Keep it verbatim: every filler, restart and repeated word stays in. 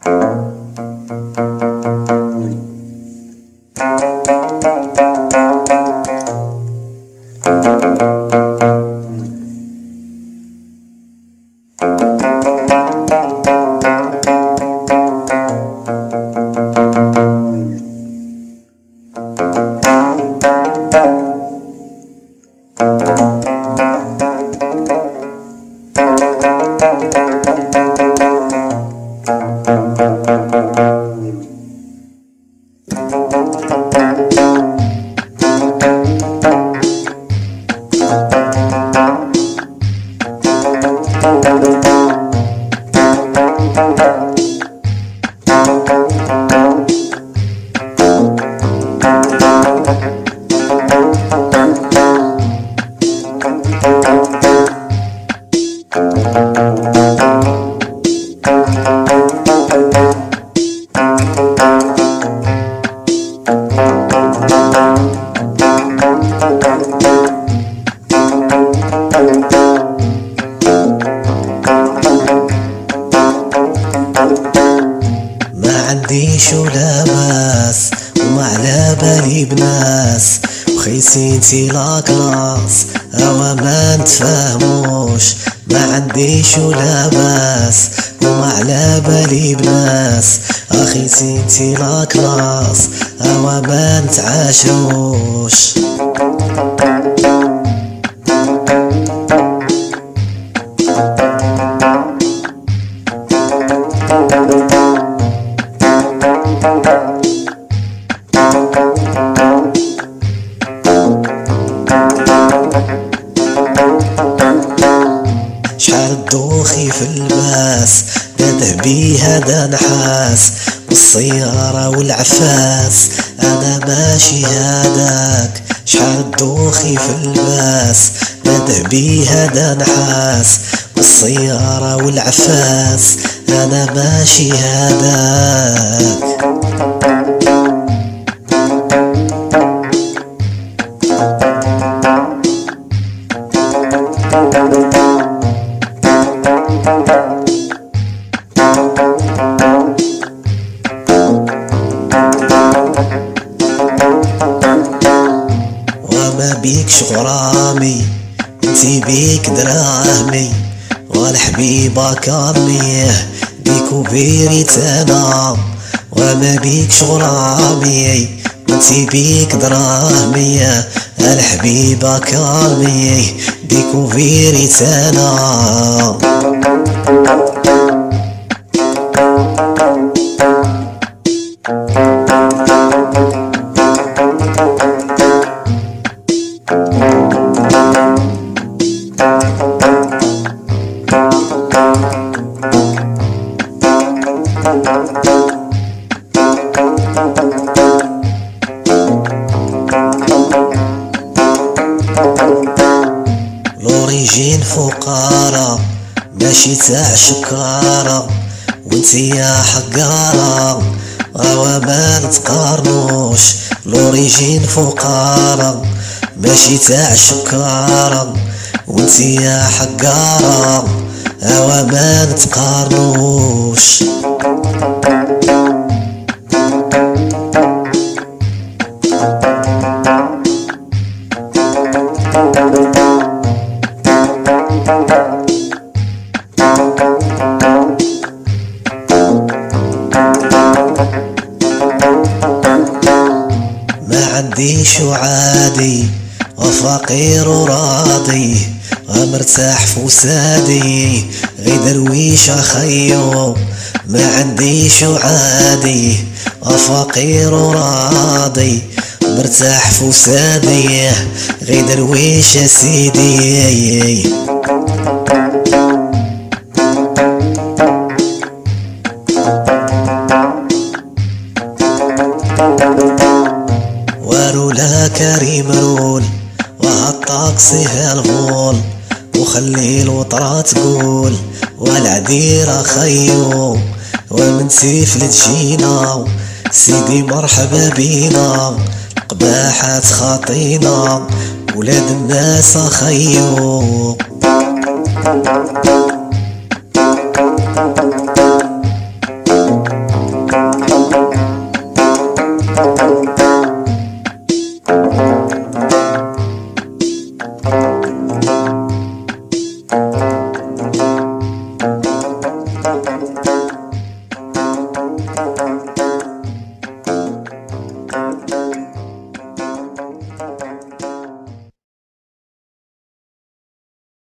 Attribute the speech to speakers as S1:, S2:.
S1: عنديش ولا باس وما على بالي بناس وخيسينتي لا كلاس هوا ما نتفاهموش. ما عنديش ولا باس وما على بالي بناس اخي سينتي لا كلاس هوا ما نتعاشروش. شحال دوخي في الباس داده بيها دا نحاس بالسيارة والعفاس انا ماشي هداك. شحال دوخي في الباس داده بيها دا نحاس بالسيارة والعفاس انا ماشي هداك. وما بيكش غرامي انتي بيك دراهمي والحبيبة كارميه بيكو بيريت انا. وما بيكش غرامي انتي بيك دراهمي الحبيبة كارميه بيكو بيريت انا. لوريجين فقارة ماشي تاع شكارة وانتي يا حقارة غوا ما نتقارنوش. لوريجين فقارة ماشي تاع شكارة وانتي يا حقارة غوا ما نتقارنوش. ما عنديش وعادي وفقير وراضي ومرتاح فسادي غي درويش اخيو. ما عنديش وعادي وفقير وراضي مرتاح فسادي غي درويش يا سيدي. ورولا كريم رول وهالطاكسي هالغول وخلي الوطرة تقول والعديرة خيو. ومن سيف لتجينا سيدي مرحبا بينا قباحات خاطينا ولاد الناس خيو.